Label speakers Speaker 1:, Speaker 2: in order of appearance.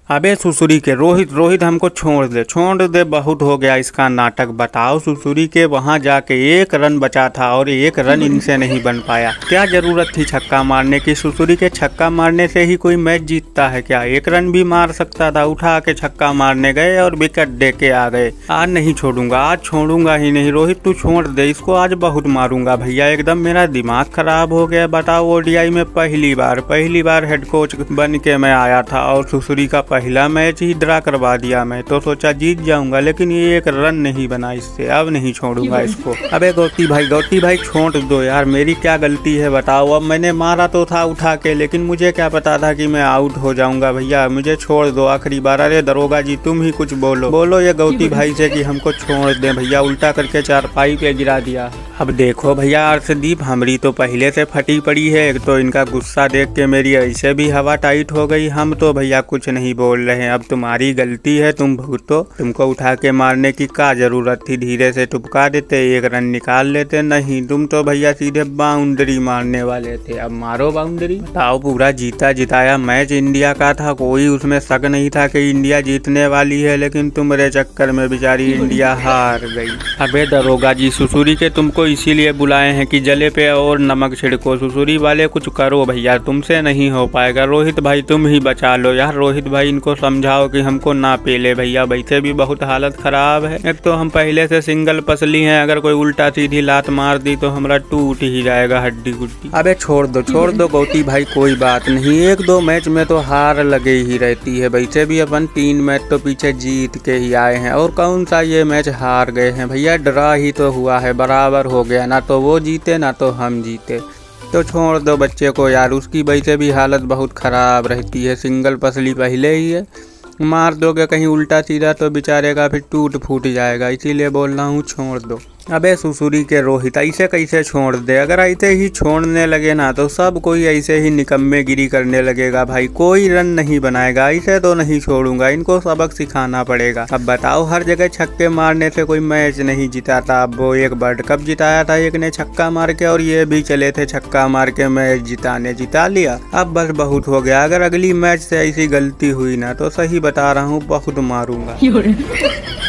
Speaker 1: अबे सुसुरी के रोहित हमको छोड़ दे, बहुत हो गया इसका नाटक। बताओ सुसुरी के वहाँ जाके 1 रन बचा था और 1 रन इनसे नहीं बन पाया। क्या जरूरत थी छक्का मारने की? सुसुरी के छक्का मारने से ही कोई मैच जीतता है क्या? 1 रन भी मार सकता था, उठा के छक्का मारने गए और विकेट दे के आ गए। आज नहीं छोड़ूंगा, आज छोड़ूंगा ही नहीं। रोहित तू छोड़ दे इसको, आज बहुत मारूंगा भैया, एकदम मेरा दिमाग खराब हो गया। बताओ ओडीआई में पहली बार हेड कोच बन के मैं आया था और सुसुरी का पहला मैच ही ड्रा करवा दिया। मैं तो सोचा जीत जाऊंगा, लेकिन ये 1 रन नहीं बना इससे। अब नहीं छोड़ूंगा इसको। अबे गौती भाई छोड़ दो यार, मेरी क्या गलती है बताओ। अब मैंने मारा तो था उठा के, लेकिन मुझे क्या पता था कि मैं आउट हो जाऊंगा। भैया मुझे छोड़ दो आखिरी बार। अरे दरोगा जी तुम ही कुछ बोलो ये गौती भाई से कि हमको छोड़ दे। भैया उल्टा करके चारपाई पे गिरा दिया। अब देखो भैया अर्शदीप, हमारी तो पहले से फटी पड़ी है। एक तो इनका गुस्सा देख के मेरी ऐसे भी हवा टाइट हो गई। हम तो भैया कुछ नहीं बोल रहे हैं। अब तुम्हारी गलती है, तुम भुगतो। तुमको उठा के मारने की क्या जरूरत थी? धीरे से टुपका देते, 1 रन निकाल लेते। नहीं, तुम तो भैया सीधे बाउंड्री मारने वाले थे। अब मारो बाउंड्री। बताओ पूरा जीता जिताया मैच इंडिया का था, कोई उसमें शक नहीं था कि इंडिया जीतने वाली है, लेकिन तुम्हारे चक्कर में बेचारी इंडिया हार गई। अबे दरोगा जी, सुसुरी के तुमको इसीलिए बुलाए हैं कि जले पे और नमक छिड़को। सुसुरी वाले कुछ करो भैया, तुमसे नहीं हो पाएगा। रोहित भाई तुम ही बचा लो यार। रोहित भाई इनको समझाओ कि हमको ना पेले भैया, वैसे भी बहुत हालत खराब है। एक तो हम पहले से सिंगल पसली हैं, अगर कोई उल्टा सीधी लात मार दी तो हमारा टूट ही जाएगा हड्डी गुड्डी। अबे छोड़ दो गौती भाई, कोई बात नहीं। 1-2 मैच में तो हार लगे ही रहती है। वैसे भी अपन 3 मैच तो पीछे जीत के ही आए हैं, और कौन सा ये मैच हार गए हैं भैया। ड्रा ही तो हुआ है, बराबर हो गया। ना तो वो जीते ना तो हम जीते। तो छोड़ दो बच्चे को यार, उसकी वैसे भी हालत बहुत ख़राब रहती है। सिंगल पसली पहले ही है, मार दोगे कहीं उल्टा सीधा तो बेचारे का फिर टूट फूट जाएगा। इसीलिए बोल रहा हूँ छोड़ दो। अबे सुसुरी के रोहित, ऐसे कैसे छोड़ दे? अगर ऐसे ही छोड़ने लगे ना तो सब कोई ऐसे ही निकम्मे गिरी करने लगेगा भाई, कोई रन नहीं बनाएगा। ऐसे तो नहीं छोड़ूंगा, इनको सबक सिखाना पड़ेगा। अब बताओ, हर जगह छक्के मारने से कोई मैच नहीं जिताता। अब वो एक वर्ल्ड कप जिताया था एक ने छक्का मार के, और ये भी चले थे छक्का मार के मैच जिताने, जिता लिया। अब बस बहुत हो गया। अगर अगली मैच से ऐसी गलती हुई ना तो सही बता रहा हूँ बहुत मारूंगा।